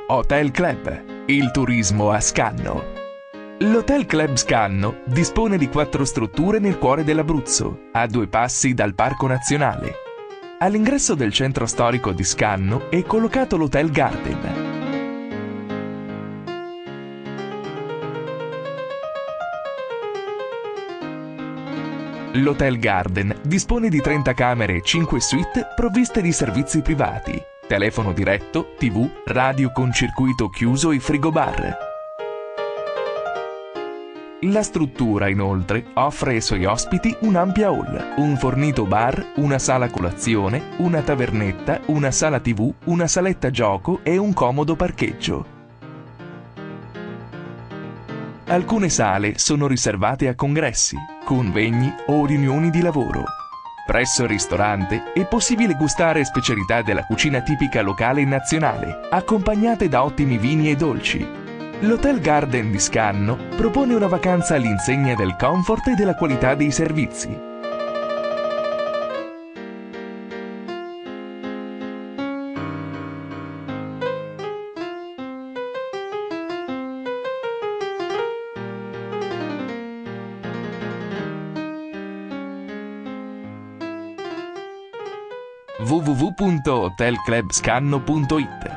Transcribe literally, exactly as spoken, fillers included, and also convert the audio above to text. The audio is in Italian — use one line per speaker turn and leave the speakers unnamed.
Hotel Club, il turismo a Scanno. L'Hotel Club Scanno dispone di quattro strutture nel cuore dell'Abruzzo, a due passi dal Parco Nazionale. All'ingresso del centro storico di Scanno è collocato l'Hotel Garden. L'Hotel Garden dispone di trenta camere e cinque suite provviste di servizi privati, telefono diretto, tivù, radio con circuito chiuso e frigobar. La struttura, inoltre, offre ai suoi ospiti un'ampia hall, un fornito bar, una sala colazione, una tavernetta, una sala tivù, una saletta gioco e un comodo parcheggio. Alcune sale sono riservate a congressi, convegni o riunioni di lavoro. Presso il ristorante è possibile gustare specialità della cucina tipica locale e nazionale, accompagnate da ottimi vini e dolci. L'Hotel Garden di Scanno propone una vacanza all'insegna del comfort e della qualità dei servizi. w w w punto hotel club scanno punto it